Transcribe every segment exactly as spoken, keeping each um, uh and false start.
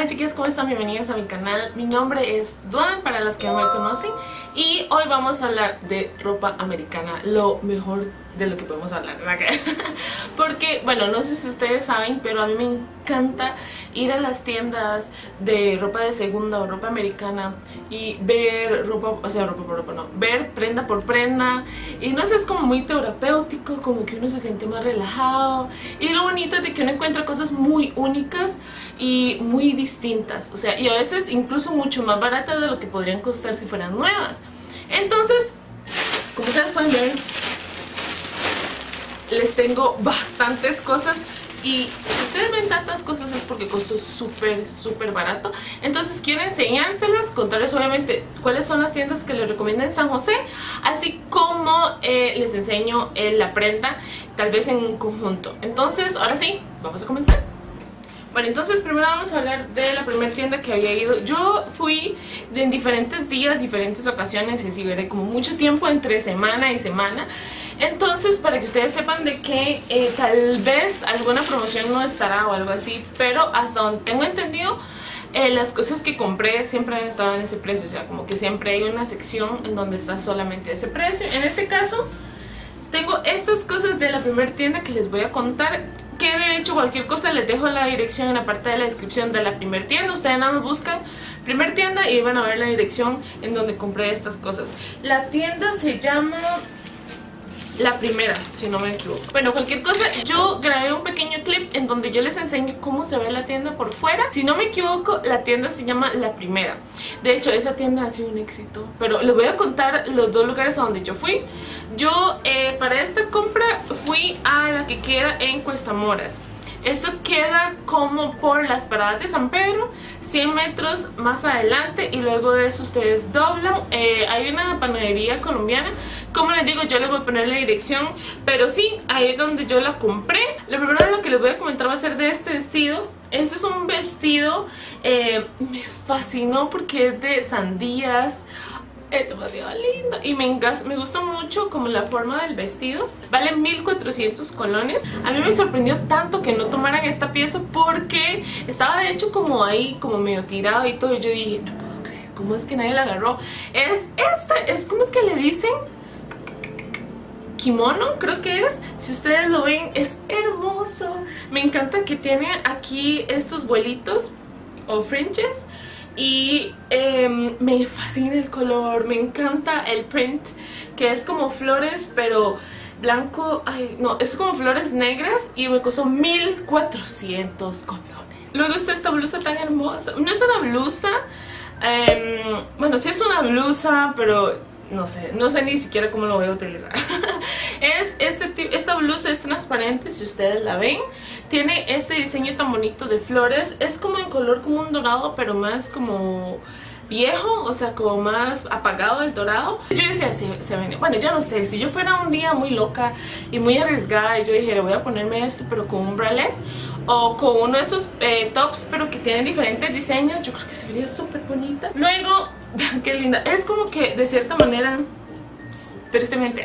Hola chicas, ¿cómo están? Bienvenidas a mi canal. Mi nombre es Duan, para las que no me conocen. Y hoy vamos a hablar de ropa americana, lo mejor de lo que podemos hablar, ¿verdad? Porque, bueno, no sé si ustedes saben, pero a mí me encanta ir a las tiendas de ropa de segunda o ropa americana y ver ropa, o sea, ropa por ropa, no, ver prenda por prenda. Y no sé, es como muy terapéutico, como que uno se siente más relajado. Y lo bonito es de que uno encuentra cosas muy únicas y muy distintas, o sea, y a veces incluso mucho más baratas de lo que podrían costar si fueran nuevas. Entonces, como ustedes pueden ver, les tengo bastantes cosas. Y si ustedes ven tantas cosas es porque costó súper, súper barato. Entonces quiero enseñárselas, contarles obviamente cuáles son las tiendas que les recomiendo en San José, así como eh, les enseño eh, la prenda, tal vez en un conjunto. Entonces, ahora sí, vamos a comenzar. Bueno, entonces primero vamos a hablar de la primera tienda que había ido. Yo fui de en diferentes días, diferentes ocasiones, y así veré como mucho tiempo entre semana y semana. Entonces, para que ustedes sepan de que eh, tal vez alguna promoción no estará o algo así, pero hasta donde tengo entendido, eh, las cosas que compré siempre han estado en ese precio. O sea, como que siempre hay una sección en donde está solamente ese precio. En este caso, tengo estas cosas de la primera tienda que les voy a contar, que de hecho cualquier cosa les dejo la dirección en la parte de la descripción de la primera tienda. Ustedes nada más buscan primer tienda y van a ver la dirección en donde compré estas cosas. La tienda se llama La Primera, si no me equivoco. Bueno, cualquier cosa, yo grabé un pequeño clip en donde yo les enseño cómo se ve la tienda por fuera. Si no me equivoco, la tienda se llama La Primera. De hecho, esa tienda ha sido un éxito, pero les voy a contar los dos lugares a donde yo fui. Yo, eh, para esta compra, fui a la que queda en Cuesta Moras. Eso queda como por las paradas de San Pedro, cien metros más adelante, y luego de eso ustedes doblan. Eh, hay una panadería colombiana, como les digo, yo les voy a poner la dirección, pero sí, ahí es donde yo la compré. Lo primero lo que les voy a comentar va a ser de este vestido. Este es un vestido, eh, me fascinó porque es de sandías. Es demasiado lindo y me, me gusta mucho como la forma del vestido. Vale mil cuatrocientos colones. A mí me sorprendió tanto que no tomaran esta pieza porque estaba de hecho como ahí, como medio tirado y todo. Y yo dije, no puedo creer, ¿cómo es que nadie la agarró? Es esta, es como es que le dicen kimono, creo que es. Si ustedes lo ven, es hermoso. Me encanta que tiene aquí estos vuelitos o fringes. Y eh, me fascina el color, me encanta el print, que es como flores, pero blanco, ay, no, es como flores negras, y me costó mil cuatrocientos colones. Luego está esta blusa tan hermosa. No es una blusa, eh, bueno, sí es una blusa, pero no sé, no sé ni siquiera cómo lo voy a utilizar. Es este, esta blusa es transparente, si ustedes la ven. Tiene este diseño tan bonito de flores. Es como en color como un dorado, pero más como viejo, o sea, como más apagado el dorado. Yo decía, se, se ven, bueno, yo no sé, si yo fuera un día muy loca y muy arriesgada, y yo dije, voy a ponerme esto, pero con un bralette o con uno de esos eh, tops, pero que tienen diferentes diseños, yo creo que se vería súper bonita. Luego, vean qué linda. Es como que de cierta manera, tristemente,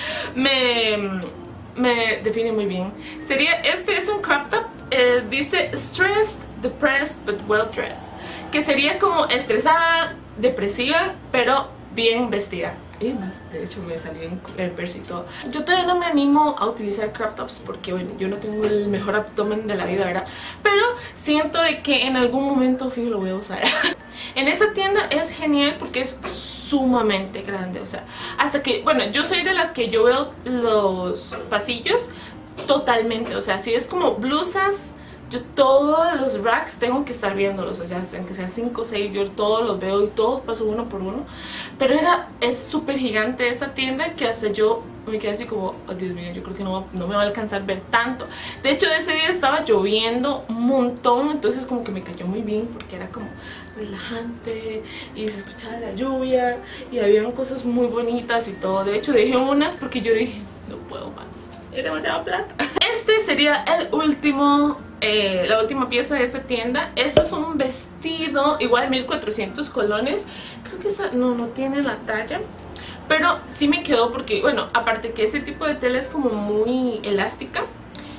me, me define muy bien. Sería, este es un crop top, eh, dice stressed, depressed, but well dressed, que sería como estresada, depresiva, pero bien vestida. Y más, de hecho me salió en el versito. Yo todavía no me animo a utilizar crop tops porque, bueno, yo no tengo el mejor abdomen de la vida, ¿verdad? Pero siento de que en algún momento, fijo, lo voy a usar. En esa tienda es genial porque es sumamente grande, o sea, hasta que, bueno, yo soy de las que yo veo los pasillos totalmente, o sea, si es como blusas, yo todos los racks tengo que estar viéndolos, o sea, aunque sean cinco o seis, yo todos los veo y todos paso uno por uno. Pero era, es súper gigante esa tienda que hasta yo me quedé así como, oh Dios mío, yo creo que no, no me va a alcanzar ver tanto. De hecho, ese día estaba lloviendo un montón, entonces como que me cayó muy bien porque era como relajante y se escuchaba la lluvia y habían cosas muy bonitas y todo. De hecho, dejé unas porque yo dije, no puedo más, es demasiada plata. Este sería el último, eh, la última pieza de esa tienda. Esto es un vestido, igual mil cuatrocientos colones. Creo que esa no, no tiene la talla, pero sí me quedó porque, bueno, aparte que ese tipo de tela es como muy elástica,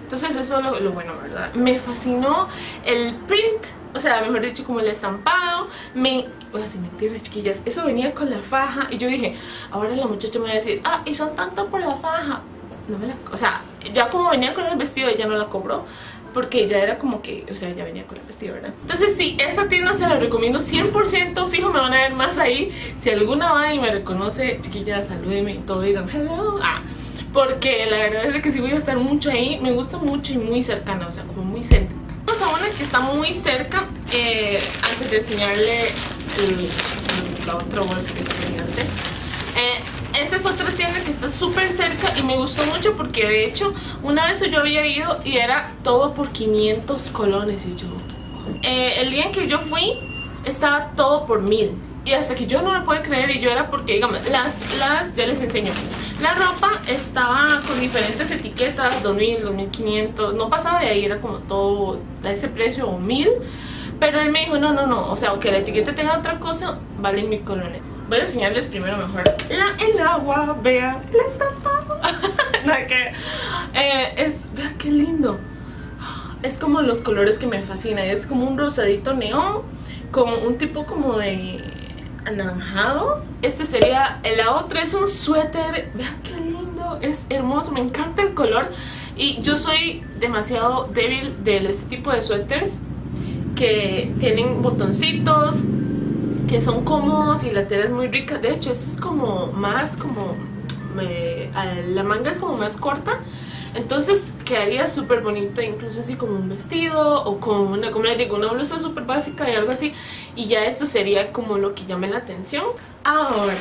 Entonces eso es lo, lo bueno, ¿verdad? Me fascinó el print, o sea, mejor dicho, como el estampado. Me, o sea, sin mentiras, chiquillas, eso venía con la faja. Y yo dije, ahora la muchacha me va a decir, ah, y son tanto por la faja. No me la, o sea, ya como venía con el vestido, ella no la cobró, porque ya era como que, o sea, ya venía con el vestido, ¿verdad? Entonces sí, esta tienda se la recomiendo cien por ciento. Fijo, me van a ver más ahí. Si alguna va y me reconoce, chiquillas, salúdenme y todo, digan hello. Ah, porque la verdad es que sí voy a estar mucho ahí. Me gusta mucho y muy cercana, o sea, como muy céntrica. Vamos a una que está muy cerca, eh, antes de enseñarle el, la otra bolsa que es gigante. Eh, esta es otra tienda que está súper cerca y me gustó mucho porque de hecho una vez yo había ido y era todo por quinientos colones y yo... Eh, el día en que yo fui estaba todo por mil y hasta que yo no lo puedo creer y yo era porque, digamos, las, las, ya les enseño. La ropa estaba con diferentes etiquetas, dos mil, dos mil quinientos, no pasaba de ahí, era como todo a ese precio o mil. Pero él me dijo, no, no, no, o sea, aunque la etiqueta tenga otra cosa, vale mil colones. Voy a enseñarles primero mejor la, el agua, vean, el estampado. Nada que, eh, es, vean qué lindo. Es como los colores que me fascinan, es como un rosadito neón, como un tipo como de anaranjado. Este sería, la otra es un suéter, vean qué lindo, es hermoso, me encanta el color. Y yo soy demasiado débil de este tipo de suéteres que tienen botoncitos, que son cómodos y la tela es muy rica. De hecho, esto es como más como eh, la manga es como más corta, entonces quedaría súper bonito, incluso así como un vestido o como una, como les digo, una blusa súper básica y algo así. Y ya esto sería como lo que llame la atención. Ahora,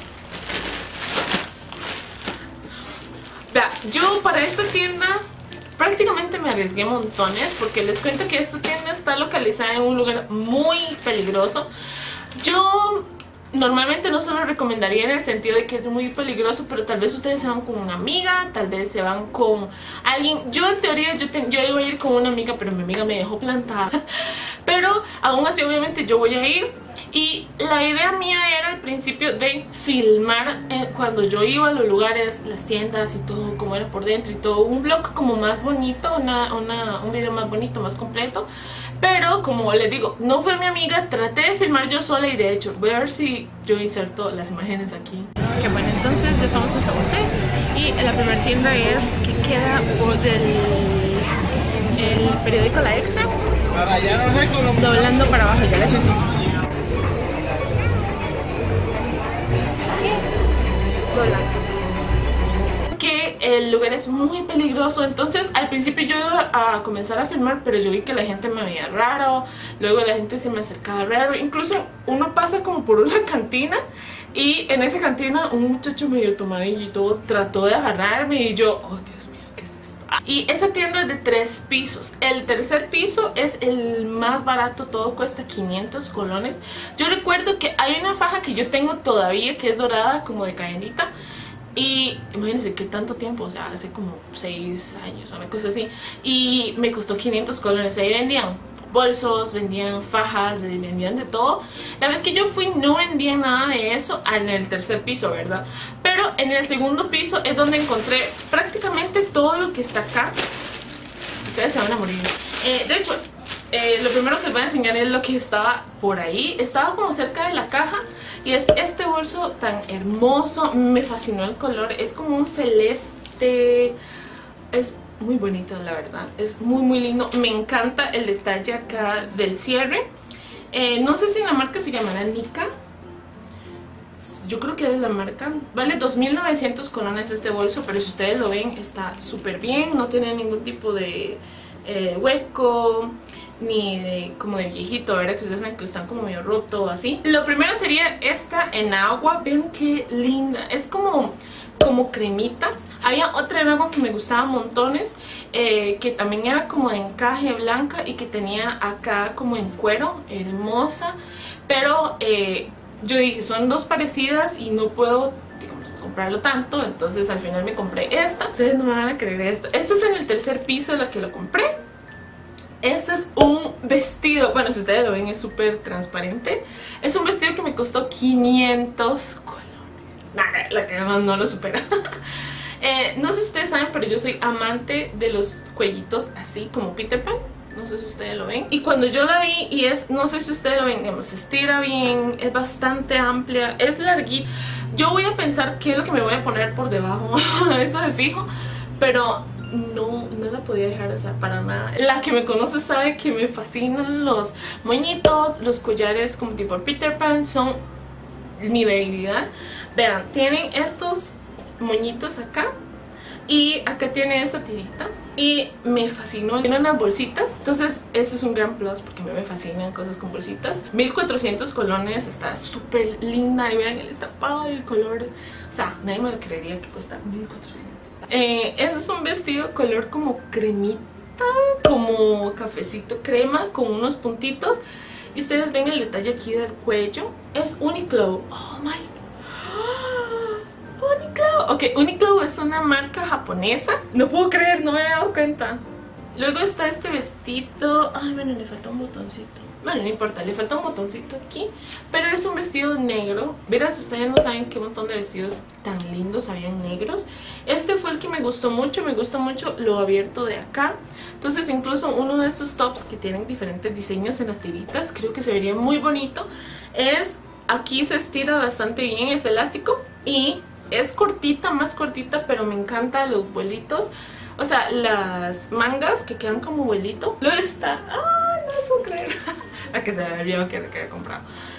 vea, yo para esta tienda prácticamente me arriesgué montones, porque les cuento que esta tienda está localizada en un lugar muy peligroso. Yo normalmente no se lo recomendaría en el sentido de que es muy peligroso, pero tal vez ustedes se van con una amiga, tal vez se van con alguien. Yo en teoría yo, te, yo iba a ir con una amiga, pero mi amiga me dejó plantada. Pero aún así obviamente yo voy a ir. Y la idea mía era al principio de filmar eh, cuando yo iba a los lugares, las tiendas y todo, como era por dentro y todo. Un vlog como más bonito, una, una, un video más bonito, más completo. Pero como les digo, no fue mi amiga, traté de filmar yo sola y de hecho voy a ver si yo inserto las imágenes aquí. Que bueno, entonces ya estamos en San José y la primera tienda es que queda por del el periódico La Extra. Para allá no sé cómo. Doblando para abajo, ya les enseño. Que el lugar es muy peligroso, entonces al principio yo iba a comenzar a filmar, pero yo vi que la gente me veía raro, luego la gente se me acercaba raro, incluso uno pasa como por una cantina y en esa cantina un muchacho medio tomadillo y todo trató de agarrarme y yo, oh Dios mío, ¿qué es esto? Y esa tienda es de tres pisos, el tercer piso es el más barato, todo cuesta quinientos colones. Yo recuerdo que hay una faja que yo tengo todavía que es dorada como de cadenita. Y imagínense qué tanto tiempo, o sea, hace como seis años, una cosa así. Y me costó quinientos colones. Ahí vendían bolsos, vendían fajas, vendían de todo. La vez que yo fui no vendían nada de eso en el tercer piso, ¿verdad? Pero en el segundo piso es donde encontré prácticamente todo lo que está acá. Ustedes se van a morir. Eh, de hecho, eh, lo primero que les voy a enseñar es lo que estaba por ahí. Estaba como cerca de la caja. Y es este bolso tan hermoso, me fascinó el color, es como un celeste, es muy bonito la verdad, es muy muy lindo. Me encanta el detalle acá del cierre, eh, no sé si la marca se llamará Nika, yo creo que es la marca. Vale dos mil novecientos colones este bolso, pero si ustedes lo ven está súper bien, no tiene ningún tipo de eh, hueco ni de, como de viejito, ¿verdad? Que ustedes saben que están como medio roto o así. Lo primero sería esta en agua. Vean qué linda, es como, como cremita. Había otra en agua que me gustaba montones, eh, que también era como de encaje blanca y que tenía acá como en cuero, hermosa. Pero eh, yo dije, son dos parecidas y no puedo, digamos, comprarlo tanto, entonces al final me compré esta. Ustedes no me van a creer esto. Esto es en el tercer piso la que lo compré. Este es un vestido, bueno, si ustedes lo ven es súper transparente. Es un vestido que me costó quinientos colones. Nada, la que no, no lo supera. Eh, no sé si ustedes saben, pero yo soy amante de los cuellitos así como Peter Pan. No sé si ustedes lo ven. Y cuando yo la vi, y es, no sé si ustedes lo ven, digamos, se estira bien, es bastante amplia, es larguita. Yo voy a pensar qué es lo que me voy a poner por debajo, eso de fijo, pero no, no la podía dejar, o sea, para nada. La que me conoce sabe que me fascinan los moñitos, los collares como tipo Peter Pan, son mi debilidad. Vean, tienen estos moñitos acá y acá tiene esta tirita y me fascinó. Tienen unas bolsitas, entonces eso es un gran plus porque me fascinan cosas con bolsitas. mil cuatrocientos colones, está súper linda y vean el estampado y el color, o sea, nadie me lo creería que cuesta mil cuatrocientos. Eh, este es un vestido color como cremita, como cafecito crema con unos puntitos y ustedes ven el detalle aquí del cuello. Es Uniqlo. Oh my God. Uniqlo. Ok, Uniqlo es una marca japonesa. No puedo creer, no me he dado cuenta. Luego está este vestido. Ay, bueno, le falta un botoncito. Bueno, no importa, le falta un botoncito aquí. Pero es un vestido negro. Verán, si ustedes no saben qué montón de vestidos tan lindos habían negros. Este fue el que me gustó mucho. Me gusta mucho lo abierto de acá. Entonces incluso uno de estos tops que tienen diferentes diseños en las tiritas, creo que se vería muy bonito. Es, aquí se estira bastante bien, es elástico. Y es cortita, más cortita, pero me encantan los vuelitos. O sea, las mangas que quedan como vuelito. Lo está. ¡Ah! No lo puedo creer. La que se me olvidó que, que había comprado.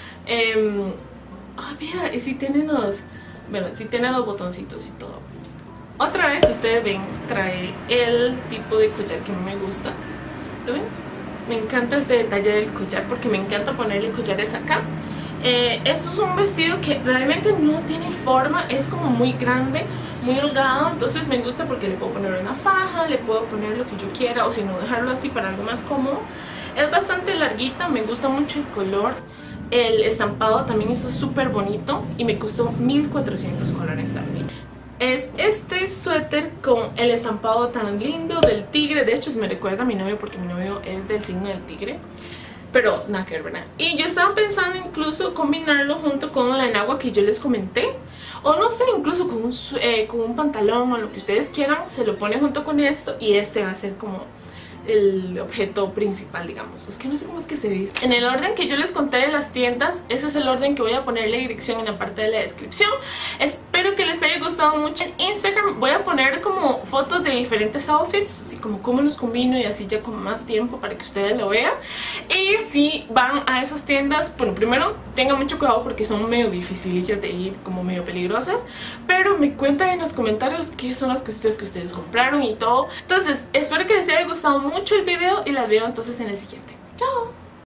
Eh, ah, mira, y si tienen los. Bueno, si tienen los botoncitos y todo. Otra vez, ustedes ven, trae el tipo de collar que a mí me gusta. ¿Lo ven? Me encanta este detalle del collar porque me encanta ponerle collares acá. Eh, eso es un vestido que realmente no tiene forma, es como muy grande, muy holgado, entonces me gusta porque le puedo poner una faja, le puedo poner lo que yo quiera o si no dejarlo así para algo más cómodo. Es bastante larguita, me gusta mucho el color, el estampado también está súper bonito y me costó mil cuatrocientos colones también. Es este suéter con el estampado tan lindo del tigre, de hecho me recuerda a mi novio porque mi novio es del signo del tigre. Pero nada que ver, ¿verdad? Y yo estaba pensando incluso combinarlo junto con la enagua que yo les comenté. O no sé, incluso con un, eh, con un pantalón o lo que ustedes quieran. Se lo pone junto con esto y este va a ser como el objeto principal, digamos. Es que no sé cómo es que se dice. En el orden que yo les conté de las tiendas, ese es el orden que voy a poner la dirección en la parte de la descripción. Espero que les haya gustado mucho. En Instagram voy a poner como fotos de diferentes outfits, así como cómo los combino y así ya con más tiempo para que ustedes lo vean. Y si van a esas tiendas, bueno, primero tengan mucho cuidado porque son medio dificilillas de ir, como medio peligrosas, pero me cuentan en los comentarios qué son las cositas que ustedes compraron y todo. Entonces espero que les haya gustado mucho mucho el video y las veo entonces en el siguiente. ¡Chao!